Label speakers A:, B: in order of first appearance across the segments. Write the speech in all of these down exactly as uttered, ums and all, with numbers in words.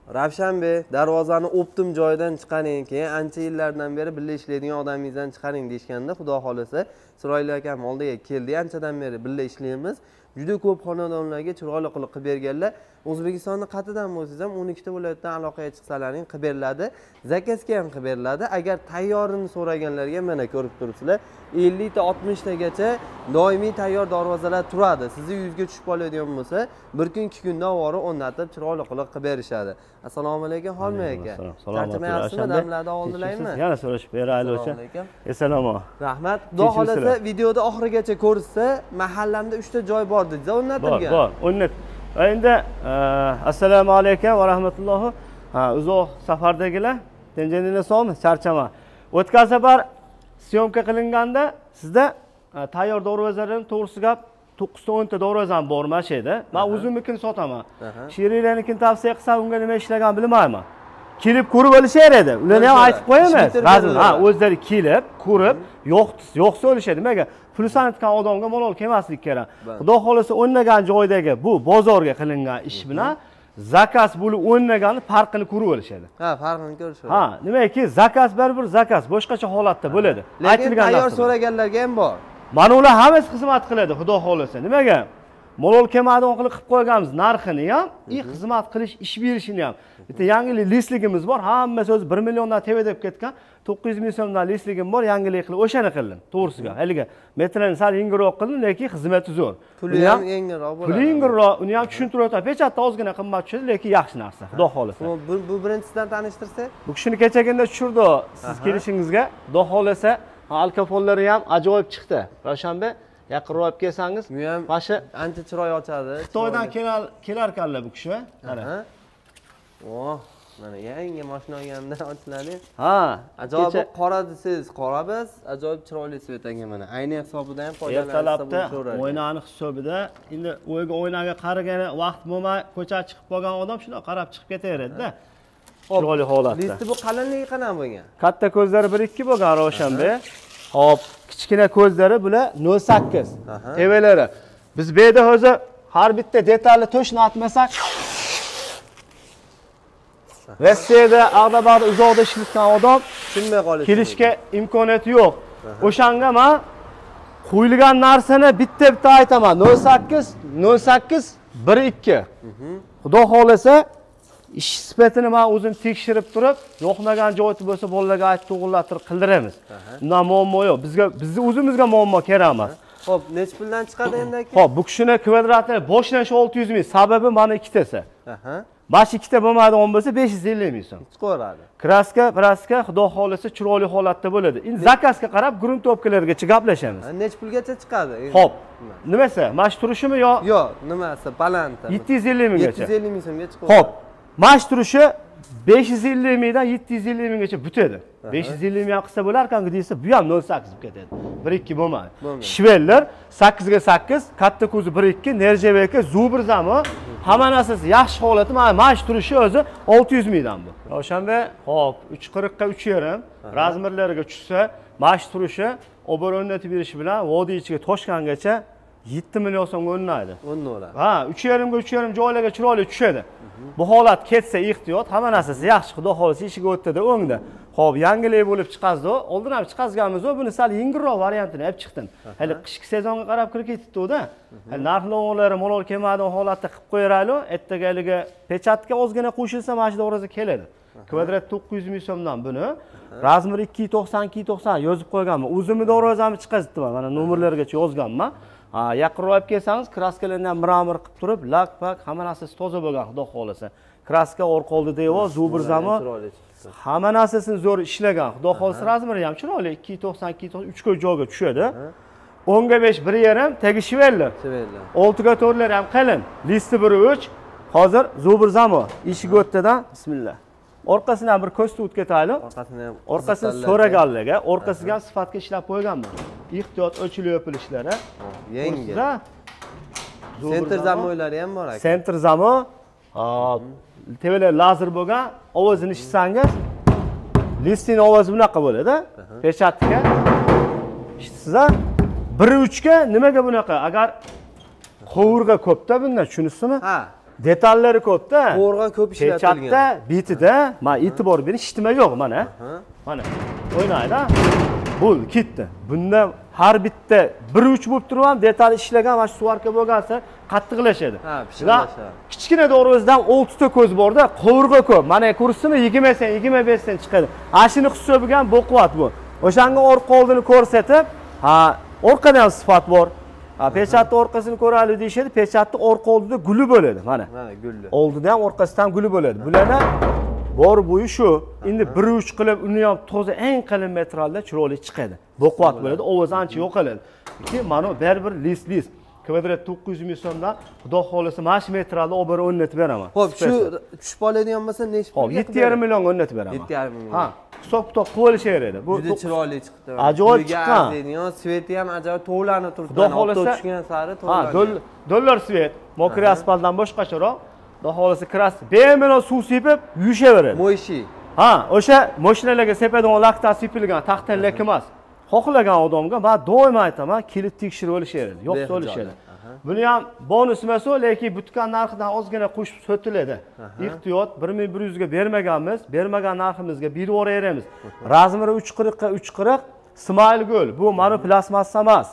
A: Ravshanbek, darvozani optim joyidan chiqaring, keyin ancha yillardan beri birga ishlaydigan odamingizdan chiqaring deyshganda, xudo xolasa, Chiroyli akam oldiga keldi, anchadan beri birga ishlaymiz. Juda ko'p xonadonlarga chiroyli qilib qilib berganlar. O'zbekistonning qatidan bo'lsangiz ham o'n ikkita viloyatdan aloqaga chiqsalaring qilib beriladi. Zakazga ham qilib beriladi. Agar tayyorini so'raganlarga mana ko'rib turibsizlar, ellik ta oltmish tagacha doimiy tayyor darvozalar turadi. Sizni yuzga tushib qoladigan bo'lsa, bir kun ikki kunda avvori o'rnatib chiroyli qilib qilib berishadi. Assalomu alaykum, Xolmay aka. Charchamayapsizmi? Damlarda oldilaymi?
B: Yana so'rashib beraylik o'sha. Assalomu.
A: Rahmat. Xudo xolasa videoda oxirigacha ko'rsa, mahallamda uchta joy bor dedi, o'rnatilgan.
B: Bor, bor, o'rnat. Endi assalomu alaykum va rahmatullohi. Ha, uzoq safardagilar, tenjeninglar sog'mi? Charchama. O'tgan safar syomka qilinganda sizda tayyor darvozalarning to'g'risi gap to'qqiz ta o'n ta darvozam bor masheda. Men o'zimnikini sotaman. Sherilarnikini tavsiya qilsam, unga nima ishlagan bilmayman. Kelib ko'rib olishar edi. Ularni ham aytib qo'yamiz. Razm, ha, o'zlari kelib, ko'rib, yo'qsiz, yo'qsa olishadi. Nimaga? Pul sanatgan odamga malol kelmaslik kerak. Xudo xolasa o'ynagan joydagi bu bozorga qilingan ish bilan zakaz bo'lib o'ynaganni farqini ko'rib olishadi.
A: Ha, farqini ko'rishadi.
B: Ha, nimaki zakaz baribir zakaz, boshqacha holatda bo'ladi.
A: Lekin tayyor so'raganlarga ham bor.
B: Mana ular hammasi xizmat qiladi, xudo xolasa. Nimaga? Malol kelmadigan qilib qilib qo'yganmiz narxini ham, i xizmat qilish, ish berishini ham. Bitta yangilik listligimiz bor. Hammasi o'zi bir milliondan teva deb ketgan. to'qqiz yuz ming so'mdan listligim bor, yangilik qilib o'shani qildim. To'g'risiga. Haliga metrani sal yengilroq qildim, lekin xizmati zo'r.
A: Puli ham yengilroq bo'ladi.
B: Puli yengilroq, uni ham tushuntirib, pechatda ozgina qimmat tushadi, lekin yaxshi narsa. Xudo xolasa.
A: Bu bu birinchisidan tanishtirsak,
B: bu kishini kechaganda tushirdi siz kelishingizga. Xudo xolasa, alkofollari ham ajoyib chiqdi. Ravshanbek, yaqinroq olib kelsangiz,
A: mana ancha chiroy ochadi.
B: Xitoydan kelar kelar ekanlar bu kishi. Mana.
A: Oh, mana yangi mashina olganda ochiladi.
B: Ha,
A: ajoyib qora desiz, qora biz, ajoyib chiroyli svetanga mana. Ayni hisobida ham foydalansa
B: bo'laveradi. O'ynani hisobida, endi o'yga o'ynaga qaragani vaqt bo'lmay ko'chaga chiqib qolgan odam shunday qarab chiqib ketaveradi-da. Chiroyli holatda.
A: Listi bu qalinligi qanaqa bo'lgan?
B: Katta ko'zlari bir ikki bo'lgan Ravshanbek. Hop, kichkina ko'zlari bular nol sakkiz. Tevalari. Biz bu yerda hozir har bitta detalni to'shni atmasak, Rossiyada ag'dabag'da uzoqda ishlayotgan odam
A: tushunmay qolishi.
B: Kelishga imkoniyati yo'q. O'shanga men qo'yilgan narsani bitta-bitta aytaman. nol sakkiz nol sakkiz bir ikki. Xudo xolasa ish sifatini men o'zim tekshirib turib, yo'qmagan joyi bo'lsa bolalarga aytib to'g'rilatib qildiramiz. Undan muammo yo'q. Bizga bizni o'zimizga muammo kerak emas.
A: Xo'p, nech puldan chiqadi endi aka?
B: Xo'p, bu kishini kvadratini boshlanishi olti yuz ming, sababi mana ikkitasi. Aha. Bash ikkita bo'lmaydigan bo'lsa besh yuz ellik ming so'm.
A: Chiqaveradi.
B: Kraska, praska, xudo xolasa chiroyli holatda bo'ladi. Endi zakazga qarab gruntopkalargacha gaplashamiz.
A: Nech pulgacha chiqadi?
B: Xo'p. Nimasi? Mash turishimi yo?
A: Yo'q, nimasi? Baland.
B: yetti yuz ellik minggacha.
A: yetti yuz ellik ming so'mga chiqadi.
B: Xo'p. Mash turishi besh yuz ellik mingdan yetti yuz ellik minggacha bitadi. besh yuz ellik ming qilsa bo'lar-kanku deysa, bu ham nol sakkiz bo'lib ketadi. bir ikki bo'lmaydi. Shvellar sakkiz ga sakkiz, katta ko'zi bir ikki, nerjeveka, zubr zami, hamma narsasi yaxshi holati. Mana mash turishi o'zi olti yuz mingdan bu. Ravshanbek, hop, uch qirq ga uch yarim razmerlariga tushsa, mash turishi obor o'rnatib berish bilan vodiy ichiga toshgangacha yetti million so'mga o'rnaydi.
A: O'rnaydi.
B: Ha, uch yarim ga uch yarim joylarga chiroyli tushadi. Bu holat ketsa ehtiyot, hamma narsasi yaxshi, xudo xolasa ishiga o'tdi-da o'ngda. Xo'p, yangilik bo'lib chiqazdi. Oldin ham chiqazganmiz, buni sal yengilroq variantini olib chiqdim. Hali qishki sezonga qarab kirib ketibdi-da. Hali narxlovlari malol kelmadigan holatda qilib qo'yaraylik. Ertagaliga pechatga ozgina qo'shilsa, mana shu davraga keladi. Kvadrat to'qqiz yuz ming so'mdan buni razmer ikki yuz to'qson ikki yuz to'qson yozib qo'yganman. O'zimni davrazamni chiqazibman. Mana nomerlargacha yozganman. Ha, yaqinroq olib kelsangiz, kraskalarni ham miramir qilib turib, lak pak hamma narsasi toza bo'lgan, xudo xolasa. Kraska orqa oldi devor, zubr zami, hamma narsasini zo'r ishlagan. Xudo xolasa razmeri ham chiroyli, ikki yuz to'qson ikki yuz to'qson uch ga joyga tushadi. o'n ga besh bir yarim, tagi shvellar.
A: Shvellar.
B: olti ga to'rtlar ham qalin. Listi bir uch. Hozir zubr zami eshigi o'ttidan bismillah. Orqasidan bir ko'z tutib ketaylik.
A: Orqasini ham
B: orqasini so'raganlarga, orqasiga ham sifatga ishlab qo'yganman. Ehtiyot o'chilib yopilishlari.
A: Yangi. Sentr zamoylari ham bor aka.
B: Sentr zamo, hop, tevalar lazer bo'lgan, ovozini eshitsangiz, listin ovozi bunaqa bo'ladi. Pechatga eshitsizlar. bir uch ga nimaga bunaqa? Agar qovurga ko'pda bundan tushunasizmi?
A: Ha.
B: detallari ko'p-da.
A: Qo'rg'a ko'p ishlatilgan.
B: Pechatda, bitida, mana e'tibor bering, shtima yo'q mana. Mana. O'ynaydi. Bo'l, ketdi. Bunda har bitta bir uch bo'lib turib ham detal ishlagan, mana shu suvarka bo'lgansa qattiqlashadi.
A: Ha, pishirlashadi.
B: Kichkina dorozdan oltita ko'z bor-da, qovurg'a ko'p. Mana ko'rsizmi yigirma sen, yigirma besh sen chiqadi. Ashini hisoblagan bo'qvat bu. O'shanga orqa oldini ko'rsatib, ha, orqada ham sifat bor. Ha, pechatni orqasini ko'raylik deyshadi. Pechatni orqa oldida guli bo'ladi, mana.
A: Mana gulli.
B: Oldida ham orqasida ham guli bo'ladi. Bularni bor bo'yi shu. Endi bir uch qilib uni ham toza eng qalin metralda chiroyli chiqadi. Bo'qvat bo'ladi, ovoz ancha yo'qoladi. Keyin mana baribir list-list kvadrat to'qqiz yuz ming so'mdan xudo xolasa mana shu metralda olib borib o'rnatib beraman.
A: Xo'p, shu tushib oladigan bo'lsa necha
B: pulga? Xo'p, yetti yarim millionga o'rnatib beraman.
A: yetti yarim million.
B: Ha, hisob-kitob qo'yilishar edi.
A: Bu juda chiroyli chiqdi.
B: Ajoyib chiqqan.
A: Sveti ham ajoyib tovlanib turibdi.
B: Xudo xolasa
A: tushgan sari tovlanadi.
B: Ha, dollar svet, mokriy asfaltdan boshqacharoq. Xudo xolasa kirasi bemalol suv sepib yuyishaveradi.
A: Mo'yshi.
B: Ha, o'sha mashinalarga sepadigan lakta sepilgan taxtan lak emas. Xohlagan odamga men doim aytaman, kelib tekshirib olishadi, yo'q olishadi. Buni ham bonus emas, lekin butgan narxidan ozgina qo'shib sotiladi. Ehtiyot bir ming bir yuz ga bermaganmiz, bermagan narximizga berib yuboramiz. Razmeri uch qirq ga uch qirq Smile Gul. Bu mana plasmassa emas.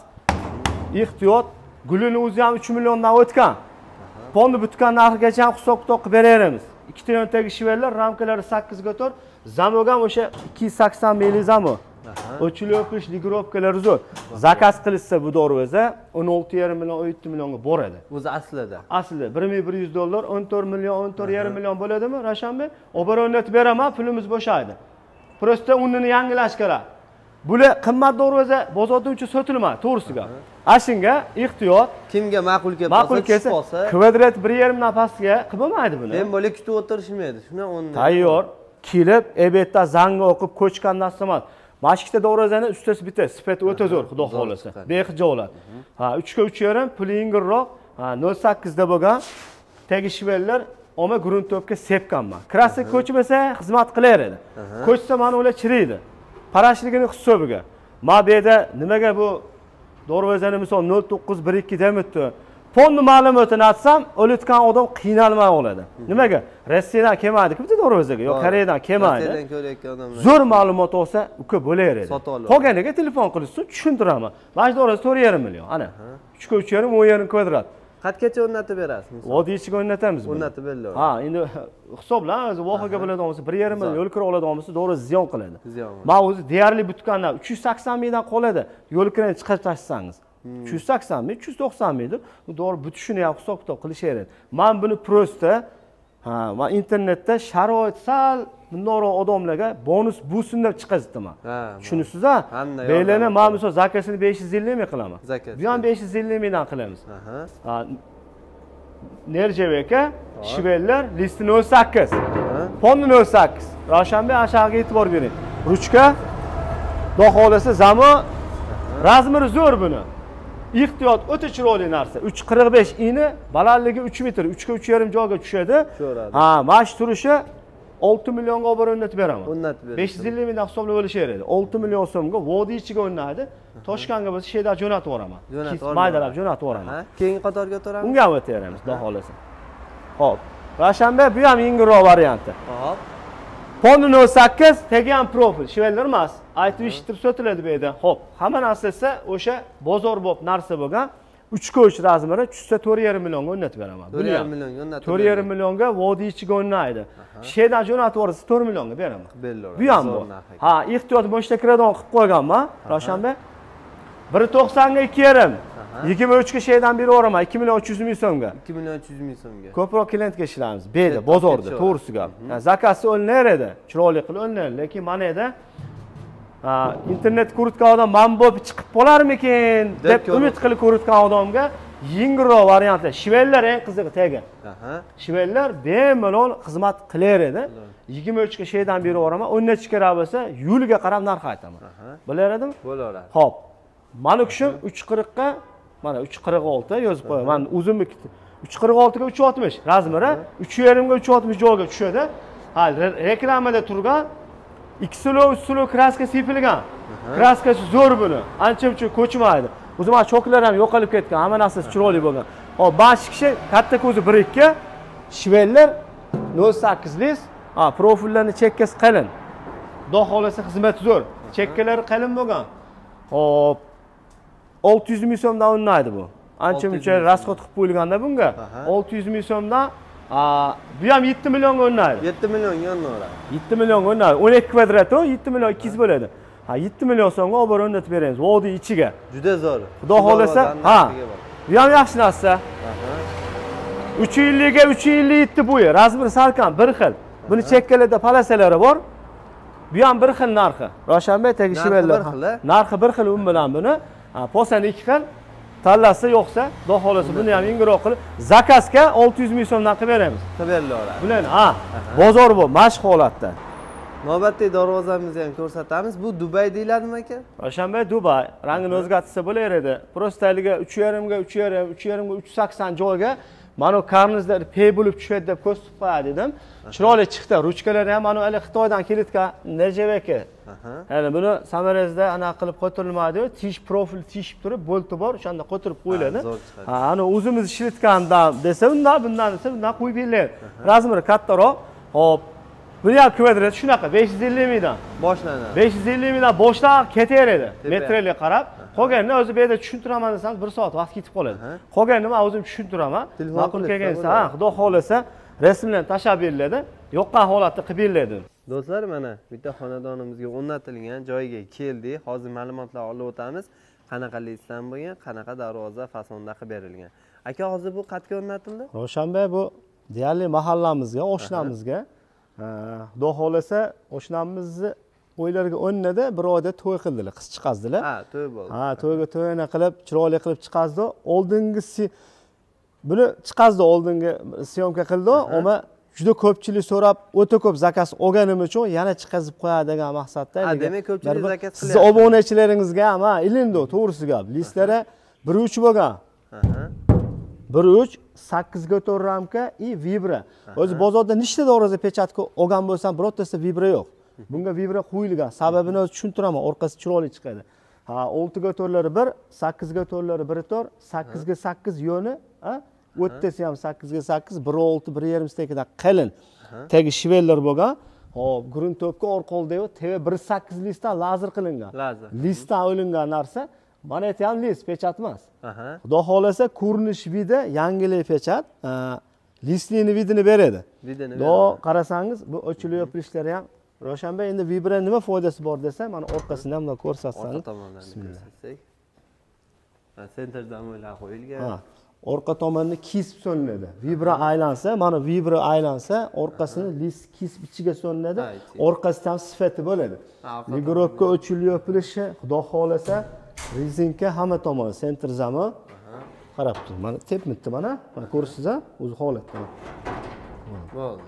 B: Ehtiyot, gulini o'zi ham uch milliondan o'tgan. Ponni butgan narxigacha ham hisob-kitob qilib beramiz. Ikkita yo'ntagi shivellar, ramkalari sakkiz ga to'rt, zamogam o'sha ikki yuz sakson mili zamo. O'chilib qilish, ligirovkalari zo'r. Zakaz qilsa bu dorvoza o'n olti yarim million, o'n yetti millionga boradi.
A: O'zi aslida.
B: Aslida bir ming bir yuz dollar, o'n to'rt million, o'n to'rt yarim million bo'ladimi, Rashanbek? Obor o'rnatib beraman, pulimiz bo'shaydi. Prosta unini yangilash kerak. Bular qimmat dorvoza bozorda uchun sotilmaydi, to'g'risiga. Ashunga ehtiyot.
A: Kimga ma'qul kelsa,
B: ma'qul kelsa, kvadrat bir yarim dan pastga qilmaydi buni.
A: Men bo'la kutib o'tirishmaydi. Shuna o'n.
B: Tayyor, kelib, ebetda zangga o'qib ko'chgandan so'ng mana ikkita dorvozani ustasi bitta, sifat o'ta zo'r, xudo xolasa. Bexijolat. Ha, uch ga uch yarim, puli yengilroq, ha, nol sakkiz da bo'lgan. Tagi shivellar oma gruntovga sepganman. Krasi ko'chmasa xizmat qilar edi. Ko'chsa mana ular chiriydi. Parashligini hisobiga. Ma bu yerda nimaga bu dorvozani misol nol to'qqiz bir ikki demitdi. Fonni ma'lumotini atsam, o'litgan odam qiynalmay oladi. Nimaga? Rossiyadan kelmaydi, bitta dorvozaga, yo Koreyadan kelmaydi.
A: Rossiyadan kelayotgan odamlar.
B: Zo'r ma'lumot olsa, uka bo'lar edi.
A: Sotib oladi.
B: Qolganiga telefon qilishsin, tushuntiraman. Mana shu dorvoza to'rt yarim million, ana. uch ga uch yarim, o'n yarim kvadrat.
A: Qatgacha o'rnatib berasiz?
B: Vodiychiga o'rnatamiz buni.
A: O'rnatib beriladi.
B: Ha, endi hisobla, o'zi vohaga bo'ladigan bo'lsa, bir yarim million yo'l kira oladigan bo'lsa, to'g'ri ziyon qiladi.
A: Ziyon.
B: Men o'zi deyarli butgandan uch yuz sakson mingdan qoladi. Yo'l kirani chiqarib tashsangiz. uch yuz sakson ming, uch yuz to'qson mingdir. Bu to'g'ri butishini ham hisob-kitob qilishar edi. Men buni prosta ha, men internetda sharoit sal bundoq odamlarga bonus busun deb chiqazdim. Tushunasiz-a? Beylani men misol zakasini besh yuz ellik ming qilaman. Bu ham besh yuz ellik mingdan qilamiz. Ha. Nerjeveka, shivellar listi nol sakkiz. Fonni nol sakkiz. Roshanbek aşağıga e'tibor bering. Ruchka xudo xolasa zamo razmeri zo'r buni. Ehtiyot o'ta chiroyli narsa. uch qirq besh ini, balandligi uch metr, uch ga uch yarim joyga tushadi. Ha, mana shu turishi olti millionga olib o'rnatib beraman.
A: O'rnatib beraman.
B: besh yuz ellik mingdan hisoblab olishar edi. olti million so'mga vodiychiga o'rnadi. Toshkentga biz sheda jo'natib yuboraman. Maydalab jo'natib yuboraman.
A: Keyingi qatorga o'tiramiz.
B: Unga ham o'taveramiz, xudo xolasa. Xo'p. Rashanbek bu ham yengilroq varianti.
A: Xo'p.
B: Fonni nol sakkiz, tagi ham profil, shivellar emas. Aytib eshitib sotiladi bu yerda. Xo'p, hamma narsasi o'sha bozor bo'lib narsa bo'lgan. uch ga uch razmeri tushsa to'rt yarim millionga o'rnatib beraman.
A: to'rt yarim millionga o'rnatib.
B: to'rt yarim millionga vodiychiga o'rnaydi. Shedan jo'natib yuborsa to'rt millionga beraman. Bu ham bu. Ha, ehtiyot boshda kiradigan qilib qo'yganman, Roshanbek. bir to'qson ga ikki yarim. yigirma uch ga shedan berib yuboraman, ikki million uch yuz ming so'mga.
A: ikki million uch yuz ming so'mga.
B: Ko'proq klientga ishlaymiz. Bu yerda bozorda, to'g'risiga. Zakasi o'linar edi, chiroyli qilib o'linar, lekin mana yerda internet ko'rayotgan odam men bo'lib chiqib qolarmikin deb umid qilib ko'rayotgan odamga yengilroq variantlar, shivellar eng qizig'i tagi. Shivellar bemalol xizmat qilar edi. yigirma uch ga shedan berib yuboraman, o'n necha kerak bo'lsa, yo'liga qarab narx aytaman. Bilaveradimi?
A: Bo'laveradi.
B: Xo'p. Mani kuchim uch qirq ga, mana uch qirq olti yozib qo'yaman. Men o'zimni uch qirq olti ga uch oltmish razmeri, uch yarim ga uch oltmish joyga tushadi. Ha, reklamada turgan ikki slov, uch slov kraska sepilgan. Kraskasi zo'r buni. Ancha-muncha ko'chmaydi. O'zim choklar ham yo'qolib ketgan, hamma narsasi chiroyli bo'lgan. Hop, besh kishi katta ko'zi bir ikki, Shvellar nol sakkiz lis, ha, profillarning chekkasi qalin. Xudo xolasa xizmati zo'r. Chekkalari qalin bo'lgan. Hop. olti yuz ming so'mdan o'ynaydi bu. Ancha-muncha rasxod qilib qo'yilganda bunga olti yuz ming so'mdan, bu ham yetti millionga o'ynaydi.
A: yetti million yonnoradi.
B: yetti millionga o'ynaydi. o'n ikki kvadrat u, yetti million ikki yuz bo'ladi. Ha, yetti million so'mga olib borib o'rnatib beramiz. Vodiy ichiga.
A: Juda zo'r.
B: Xudo xolasa, ha. Bu ham yaxshi narsa. uch yillikka uch yillik yetti bo'yi, razmir salkam bir xil. Buni chekkalarda palasalari bor. Bu ham bir xil narxi. Roshanbek tegishiblar. Narxi bir xil un bilan buni. Ha, posani ikki xil. Tanlasa yo'qsa, xudo xolasa buni ham yengilroq qilib, zakazga olti yuz ming so'mdan qilib beramiz.
A: Qilib beriladi.
B: Bular, ha, bozor bu, mashq holatda.
A: Navbatdagi darvozamizni ham ko'rsatamiz. Bu Dubay deyiladimi aka?
B: Roshanbek Dubay. Rangini o'zgartirsa bo'lar edi. Prostaliga uch yarim ga uch yarim, uch yarim ga uch yuz sakson joyga mana bu karnizlar pey bo'lib tushadi deb ko'rsatib qo'yadi dedim. Chiroyli chiqdi. Ruchkalari ham mana hali Xitoydan kelitgan Nerjeveki. Ya'ni buni samarasida ana qilib qo'ytirilmaydi. Tish profil tishib turib, bolti bor, o'shanda qo'ytirib qo'yiladi. Ha, ana o'zimiz ishlatgandan desa, undan bundan desa, bundan qo'yib beriladi. Razmeri kattaroq. Hop. Buni ham kvadrat shunaqa besh yuz ellik mingdan
A: boshlanadi.
B: besh yuz ellik mingdan boshlab ketaveradi. Metrga qarab. Qolganini o'zi bu yerda tushuntiraman desangiz bir soat vaqt ketib qoladi. Qolganini men o'zim tushuntiraman. Ma'qul kelgansa, ha, xudo xolasa rasmlarni tashab beriladi. Yo'qqa holatda qilib beriladi.
A: Do'stlar, mana bitta xonadonimizga o'rnatilgan joyga keldik. Hozir ma'lumotlar olib o'tamiz. Qanaqa listan bo'lgan, qanaqa darvoza fasonda qilib berilgan. Aka, hozir bu qayerga o'rnatildi?
B: Roshanbek bu deyarli mahallamizga, oshnamizga, xudo xolasa oshnamizni o'ylariga o'rnida bir oyda to'y qildilar, qiz chiqazdilar.
A: Ha, to'y bo'ldi.
B: Ha, to'yga to'yini qilib, chiroyli qilib chiqazdi. Oldingi buni chiqazdi, oldingi syomka qildi, ammo juda ko'pchilik so'rab, o'ta ko'p zakaz olganim uchun yana chiqazib qo'yadi degan maqsadda.
A: Ha, demak ko'pchilik zakaz qilyapti.
B: Siz obunachilaringizga ham, ha, ilindi, to'g'risi gap. Listlari bir uch bo'lgan. Aha. bir uch sakkiz ga to'rt ramka и vibra. O'zi bozorda nechta darvoza pechatga olgan bo'lsam, birortasida vibra yo'q. Bunga vibra qo'yilgan. Sababini o'zi tushuntiraman, orqasi chiroyli chiqadi. Ha, olti ga to'rtlari bir, sakkiz ga to'rtlari bir to'rt, sakkiz ga sakkiz yo'ni, ha? O'ttasi ham sakkiz ga sakkiz, bir olti, bir yarim stakidan qalin. Tagi shvellar bo'lgan. Hop, gruntopga orqolda yo'q, T V bir sakkiz listdan lazer qilingan.
A: Lazer.
B: Listdan olingan narsa, mana bu ham list, pechat emas. Aha. Xudo xolasa ko'rinish vidi, yangilik pechat, listning vidini beradi.
A: Vidini
B: beradi. Do qarasangiz, bu ochilib yopilishlari ham Roshanbek endi vibra nima foydasi bor desa, mana orqasini ham ko'rsatsangiz.
A: Orqa tomondan ko'rsatsak. Ha, sentrdan o'ylab qo'yilgan.
B: Ha, orqa tomonni kesib so'niladi. Vibra aylansa, mana vibra aylansa, orqasini list kesib ichiga so'niladi. Orqasida ham sifati bo'ladi. Ligrovka ochilib yopilishi, xudo xolasa rezinka hamma tomon, sentr zami. Qarab tur, mana tepmitdi mana. Mana ko'rsiz-a, o'zi holatda.
A: Bo'ldi.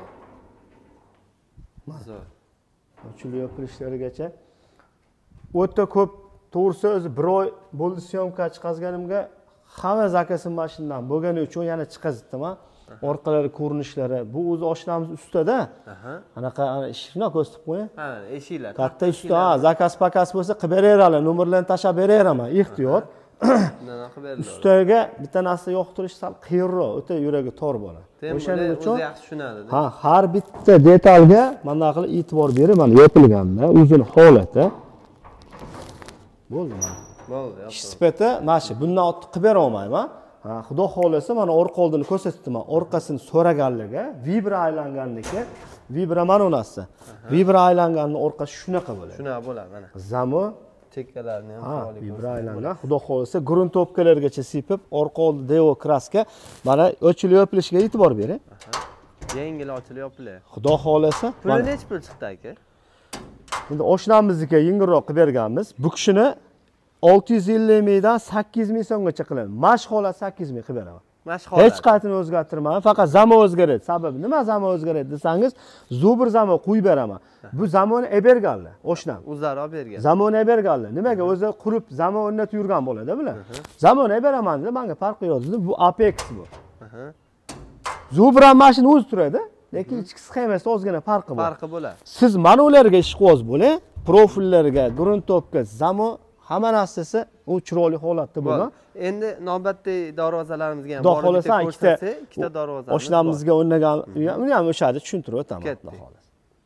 A: Zo'r.
B: Ochilib yopilishlarigacha o'ta ko'p, to'g'risi o'zi bir oy bo'ldi syomka chiqazganimga hamma zakasim mashindan bo'lgani uchun yana chiqazdim-a. Orqalari ko'rinishlari, bu o'zi oshnamiz ustada. Anaqa ishni ko'rsatib qo'ying.
A: Ha, eshiklar.
B: Katta usta, zakaz pakas bo'lsa qilib beraveradi, nomerlarni tashab beraveraman, ehtiyot.
A: Bundan qilib beriladi.
B: Ustaga bitta narsa yoqtirish sal qiyinroq, o'ta yuragi tor bola.
A: O'shaning uchun yaxshi tushunadi.
B: Ha, har bitta detalga mana qilib e'tibor berib, mana yopilganda, o'zini holati. Bo'ldimi?
A: Bo'ldi.
B: Sifati mana shu, bundan ortiq qilib bera olmayman. Ha, xudo xolasa mana orqa oldini ko'rsatdim, orqasini so'raganligi, vibra aylanganligi, vibra mana unasi. Vibra aylanganning orqasi shunaqa bo'ladi.
A: Shunaqa bo'ladi mana.
B: Zamo
A: chekkalarni ham
B: faol vibra aylangan. Xudo xolasa gruntopkalargacha sepib, orqa oldi devo kraska, mana ochilib yopilishiga e'tibor bering.
A: Yengil ochilib yopiladi.
B: Xudo xolasa.
A: Puli necha pul chiqdi aka?
B: Endi oshnamizga yengilroq qilib berganmiz. Bu kishini olti yuz ellik mingdan sakkiz yuz ming so'mgacha qilamiz. Mashq holat sakkiz ming qilib beraman.
A: Mashq holat.
B: Hech qaytini o'zgartirmayman. Faqat zamon o'zgaradi. Sababi nima zamon o'zgaradi desangiz, zubr zamon qo'yib beraman. Bu zamonni eberganlar, oshnam.
A: O'zlari olib bergan.
B: Zamonni eberganlar. Nimaga? O'zi qurib zamon o'rnatib yurgan bo'ladi, bular. Zamon eberaman dedi, menga farqi yo'q dedi. Bu Apex bu. Zubr mashina o'zi turadi, lekin ichki sxemasida ozgina farqi bor.
A: Farqi bo'ladi.
B: Siz mana ularga ishqiboz bo'ling, profillarga, gruntopga zamon hamma narsasi u chiroyli holatda bo'lgan.
A: Endi navbatdagi darvozalarimizga ham
B: Xudo xolasa ikkita
A: ikkita darvozamiz
B: oshnamizga o'rnagan uni ham o'sha yerda tushuntirib o'taman. Xudo xolasa.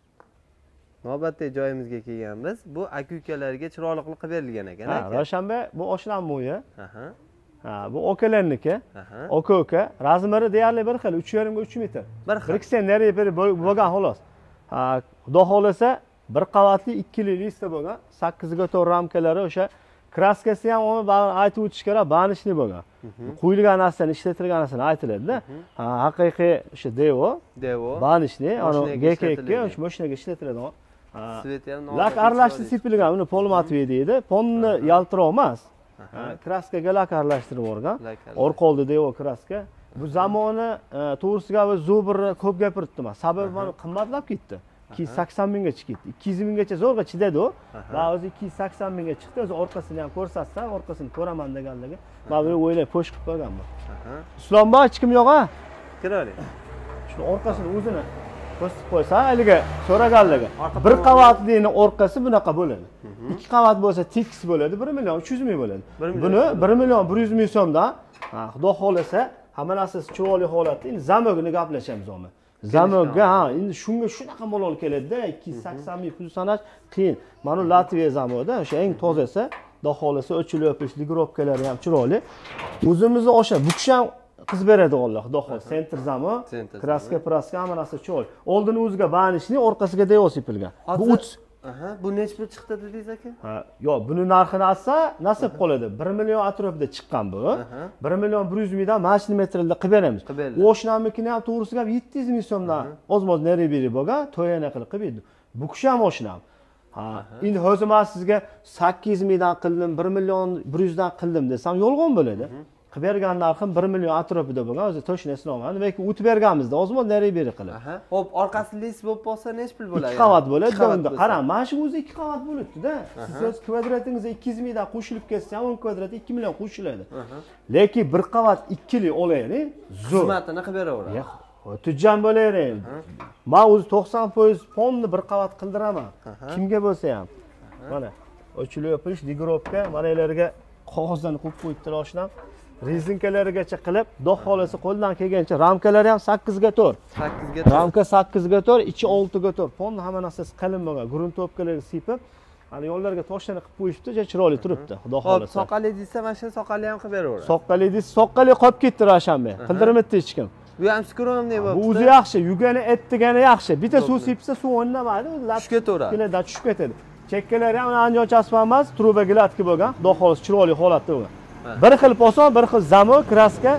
A: Navbatdagi joyimizga kelganmiz. Bu aka-ukalarga chiroyli qilib berilgan ekan.
B: Ha, Ravshanbek bu oshnam uyi.
A: Aha.
B: Ha, bu okalarniki. Aka-uka. Razmeri deyarli bir xil, uch yarim ga uch metr.
A: bir xil.
B: bir ikki nariga beri bo'lgan xolos. Ha, Xudo xolasa bir qavatli ikkili lista bo'lgan. sakkiz ga to'rt ramkalari o'sha kraskasi ham uni baribir aytib o'tish kerak, banishli bo'lgan. Quyilgan narsadan ishlatilgan narsadan aytiladi-da. Ha, haqiqiy o'sha devo.
A: Devo.
B: Banishli, ana G K ikki o'sha mashinaga ishlatiladi.
A: Sveti ham
B: lak aralashtirib sepilgan, uni polmatviy deydi. Ponni yaltiroq emas. Kraskaga lak aralashtirib yuborgan. Orqa oldi devo kraska. Bu zamoni to'g'risiga va zo'birni ko'p gapiribdi-man. Sababi mana qimmatlab ketdi. ikki yuz sakson mingga chiqdi. ikki yuz minggacha zo'rg'a chidadi u. Va o'zi ikki yuz sakson mingga chiqdi. O'zi orqasini ham ko'rsatsam, orqasini ko'raman deganligi. Men buni o'ylab po'sh qilib qo'yganman. Islomboy hech kim yo'q-a?
A: Kirali.
B: Shu orqasini o'zini qo'sib qo'ysa, haliga so'raganligi. Bir qavatlining orqasi bunaqa bo'ladi. Ikki qavat bo'lsa tekis bo'ladi, bir million uch yuz ming bo'ladi. Buni bir million bir yuz ming so'mdan, Xudo xolasa, hamma narsasi chiroyli holatda. Endi zamogini gaplashamiz o'mi. Zamoga, ha, endi shunga shunaqa malol keladi-da, ikki yuz sakson ming pul sanash qiyin. Mana Latviya zamoda, o'sha eng tozasi, Xudo xolasa o'chilib yopish, ligirovkalari ham chiroyli. O'zimizni o'sha bu kishi ham qiz beradi Alloh, Xudo xolasa. Center zamo, kraska, praska hamma narsa chiroyli. Oldini o'ziga banishli, orqasiga devo sepilgan. Bu uch
A: Aha, bu nech pul chiqdi dedingiz aka?
B: Ha, yo'q, buni narxini olsa, nasib qoladi. bir million atrofida chiqqan bu. bir million bir yuz mingdan mashina metrlarda qilib beramiz. Oshnamnikini ham to'g'risiga yetti yuz ming so'mdan ozmoz nari beri bo'lgan, to'yana qilib qilib. Bu kishi ham oshnam. Ha, endi hozir men sizga sakkiz yuz mingdan qildim, bir million bir yuz dan qildim desam, yolg'on bo'ladi. Qilib bergan narxim bir million atrofida bo'lgan, o'zi to'shni eslolmadim. Lekin o'tib berganmizda ozmoz nari beri qilib.
A: Aha. Xo'p, orqasi lis bo'lib qolsa nech pul bo'ladi?
B: ikki qavat bo'ladi. Unda qarang, mana shu o'zi ikki qavat bo'libdi-da. Siz kvadratingizga ikki yuz mingdan qo'shilib ketsa, o'n kvadrat ikki million qo'shiladi. Lekin bir qavat ikkili olaylik, zo'r.
A: Xizmatini qilib beraveradi.
B: Tujjan bo'layring. Men o'zi to'qson foiz fonni bir qavat qildiraman. Kimga bo'lsa ham. Mana ochilib yopish, digirovka, mana ularga qog'ozdan qo'yib qo'yibdilar oshnam. Rezinkalarigacha qilib, Xudo xolasa qo'ldan kelgancha ramkalari ham sakkiz ga to'rt.
A: sakkiz ga to'rt.
B: Ramka sakkiz ga to'rt, ichi olti ga to'rt. Fonni hamma narsasi qalin bo'lgan. Gruntopkalarga sepib, ana yo'llarga toshlarni qilib qo'yishdi, chiroyli turibdi. Xudo xolasa.
A: Soqali desa, mana shu soqali ham qilib beraveradi.
B: Soqqali desa, soqqali qolib ketdi Ravshanbek. Qildirmadi hech kim.
A: Bu ham skromniy bo'libdi.
B: Bu o'zi yaxshi, yugani etdigani yaxshi. Bitta suv sepsa, suv o'ynamaydi, o'zi
A: tushib ketaveradi.
B: Kelada tushib ketadi. Chekkalari ham anjon chasma emas, trubaga latki bo'lgan. Xudo xolasa chiroyli holatda bo'lgan. Bir xil poson, bir xil zamo, kraska.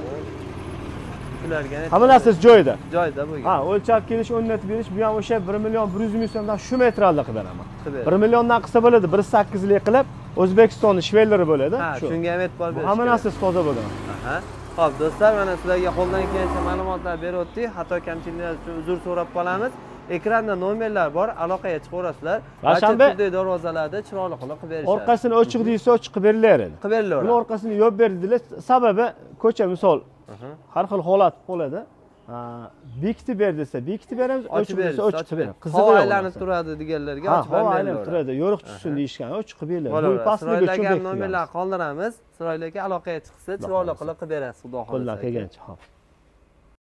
A: Ularga
B: hamma narsasi joyida.
A: Joyida bo'lgan.
B: Ha, o'lchab kelish, o'rnatib berish, bu ham o'sha bir million bir yuz ming so'mdan shu metralda qilib beraman. bir milliondan qilsa bo'ladi, bir sakkiz lik qilib, O'zbekistonning shvellari bo'ladi.
A: Shu. Shunga ham e'tibor berish.
B: Hamma narsasi toza bo'lgan.
A: Aha. Xo'p, do'stlar, mana sizlarga qo'ldan kelgancha ma'lumotlar berib o'tdik. Xato kamchiliklar uchun uzr so'rab qolamiz. Ekranda nomerlar bor, aloqaga chiqaverasizlar.
B: Ravshanbek
A: darvozalarda chiroyli qilib qilib berishadi.
B: Orqasini ochiq deysa, ochiq qilib berilar edi.
A: Qilib berilaveradi.
B: Buni orqasini yopib berdilar. Sababi ko'cha misol har xil holat bo'ladi. Bekitib ber desa, bekitib beramiz, ochib bersa, ochib beramiz.
A: Qizig'i aylanib turadi deganlarga ochib
B: beramiz. Ha, aylanib turadi, yo'riq tushsin deyishgan, ochib qilib beradi.
A: Bu pastiga cho'k nomerlar qoldiramiz. Chiroyli aka aloqaga chiqsa, chiroyli qilib qilib berasiz, xudo xolasa.
B: Qo'ldan kelgancha, xo'p.